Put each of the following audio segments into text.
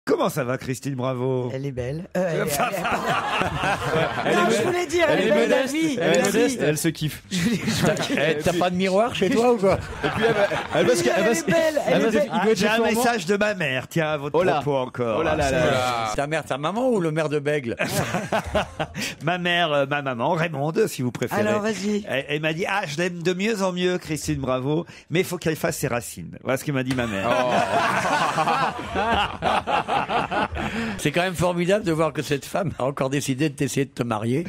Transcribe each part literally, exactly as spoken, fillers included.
Comment ça va, Christine Bravo? Elle est belle. Euh, elle, Enfin, elle, elle, non, je voulais dire, elle, elle est belle la vie. Elle est modeste, elle se kiffe. T'as pas de miroir chez toi ou quoi? Et puis elle va, elle va se, elle va se, Elle est belle, elle est belle. Ah, j'ai un message de ma mère, tiens, à votre Oh là. propos encore. Oh là là là là. Ta mère, ta maman ou le maire de Bègle? Ma mère, euh, ma maman, Raymonde, si vous préférez. Alors, vas-y. Elle, elle m'a dit, ah, je l'aime de mieux en mieux, Christine Bravo, mais il faut qu'elle fasse ses racines. Voilà ce que m'a dit ma mère. C'est quand même formidable de voir que cette femme a encore décidé de t'essayer de te marier.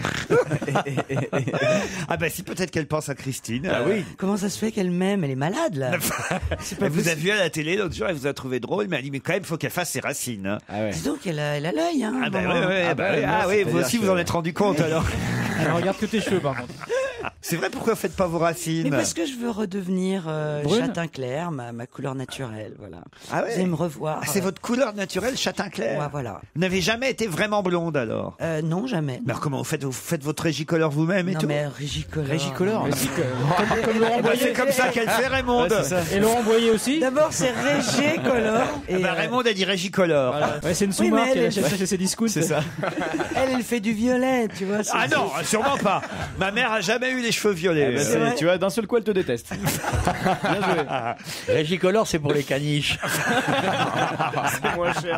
Ah ben si, peut-être qu'elle pense à Christine. Ah oui. Comment ça se fait qu'elle m'aime? Elle est malade, là. Elle vous a vu à la télé l'autre jour, elle vous a trouvé drôle, mais elle a dit, mais quand même, il faut qu'elle fasse ses racines. hein. Ah ouais. Dis donc, elle a elle a l'œil, hein. Ah ben maman. oui, oui, Ah bah, bah, oui. moi, Ah oui, vous c'est-à-dire aussi que- vous en êtes rendu compte alors. Elle regarde que tes cheveux par contre. C'est vrai, pourquoi vous faites pas vos racines? Mais parce que je veux redevenir euh, Brune. châtain clair, ma, ma couleur naturelle, voilà. Ah ouais. Vous allez me revoir. Ah, c'est votre couleur naturelle, châtain clair. Ouais, voilà. Vous n'avez jamais été vraiment blonde alors? Euh, non, jamais. Mais alors comment vous faites? Vous faites votre régicolore vous-même et non, tout? mais Régicolore. Régicolore. Non. Comme, comme Laurent Eh ben, Boyer. c'est comme ça qu'elle fait, Raymonde. Ouais, c'est ça. Et Laurent Boyer aussi. D'abord, c'est Régicolore. Et Ah bah, euh, Raymonde a dit régicolore. Voilà. Ouais, c'est une Oui, sous-marque mais qu'elle elle- achète ça chez ses discounts. C'est ça. elle, elle fait du violet, tu vois. c'est- Ah non, sûrement pas. Ma mère a jamais eu les cheveux violets. Eh ben, C'est c'est- vrai. tu vois, d'un seul coup, elle te déteste. Bien joué. Régicolore, c'est pour les caniches. C'est moins cher.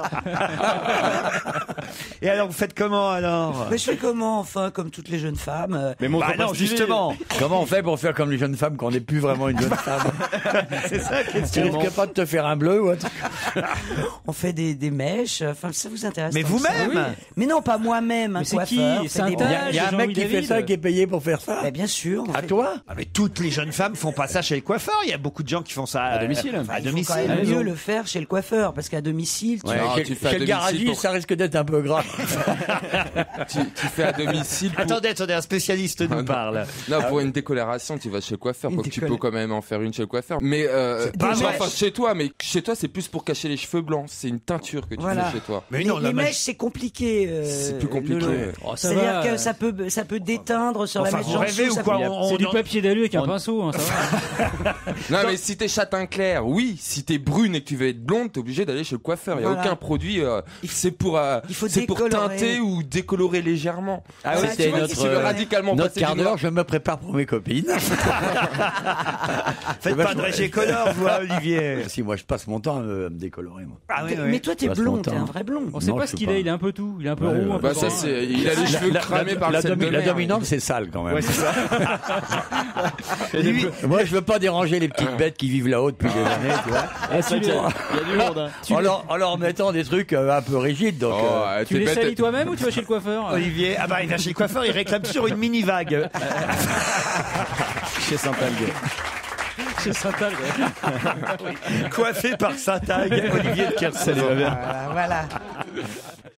Et alors, vous faites comment alors? Mais je fais comment, enfin, comme toutes les jeunes femmes euh, Mais montre Bah pas non, stylé. justement. Comment on fait pour faire comme les jeunes femmes quand on n'est plus vraiment une jeune femme? C'est ça la Tu question. risques pas de te faire un bleu ou un truc? on fait des, des mèches, enfin, ça vous intéresse Mais tant que ça? vous-même? Mais non, pas moi-même, un Mais c'est coiffeur. qui? fait C'est un des- tas. Il y a, il y a un Jean-Louis mec qui fait David. ça, qui est payé pour faire ça? Bah, bien sûr. on À fait- toi? Ah mais toutes les jeunes femmes font pas ça chez le coiffeur. Il y a beaucoup de gens qui font ça À domicile. À Il faut quand domicile. même à la mieux maison. le faire chez le coiffeur, parce qu'à domicile, tu Ouais, Non, chez, tu fais à chez le domicile garagiste, pour- ça risque d'être un peu grave. tu, tu fais à domicile. Pour... Attendez, attendez, un spécialiste Ah, nous non. parle. Non, pour une décoloration, tu vas chez le coiffeur. Une Quoi que tu décolle- peux quand même en faire une chez le coiffeur. Mais euh, pas enfin, vrai. enfin, chez toi, mais chez toi, c'est plus pour cacher les cheveux blancs. C'est une teinture que tu Voilà. fais chez toi. Mais les, non, la les magie- mèches, c'est compliqué. euh, C'est plus compliqué. Lolo. Oh, ça C'est-à-dire va. que ça peut, ça peut déteindre sur Enfin, la mèche vous rêvez Janssou, ou ça quoi? peut- On- C'est du on- papier d'alu avec un pinceau, hein, ça va. Non, mais si t'es châtain clair, oui. Si t'es brune et que tu veux être blonde, t'es obligé d'aller chez le coiffeur. Il y a Voilà. aucun produit. Euh, c'est pour, euh, Il faut c'est pour décolorer. teinter ou décolorer légèrement. Ah Voilà, oui, tu c'est vois, notre, Si tu veux euh, radicalement notre passer quart du noir. d'heure, je me prépare pour mes copines. Faites pas de régicolore, vous, hein, Olivier. Si, moi, je passe mon temps à me, à me décolorer, moi. Ah oui, Mais oui. toi, t'es Passe blond, mon t'es temps. un vrai blond. On sait Non, pas je ce sais qu'il pas. est, il est un peu tout. Il est un peu Ouais, roux, un ouais. peu Bah, ça, brun. c'est, il a les cheveux La- cramés la- par la, le sel domi- de la mer. dominante, c'est sale quand même. Ouais, c'est ça. Lui- Moi, je veux pas déranger les petites bêtes qui vivent là-haut depuis des années, tu vois. Ah, tu les- Il y a du monde. hein. Tu En leur, en leur mettant des trucs euh, un peu rigides, donc. Oh, euh, ouais, tu t'es les bête. salis toi-même ou tu vas chez le coiffeur? Olivier, ah bah il vient chez le coiffeur, il réclame toujours une mini vague. Chez Saint-Algue. Chez Saint-Algue. Coiffé par Saint-Algue, Olivier de Kersauzon. Voilà, voilà.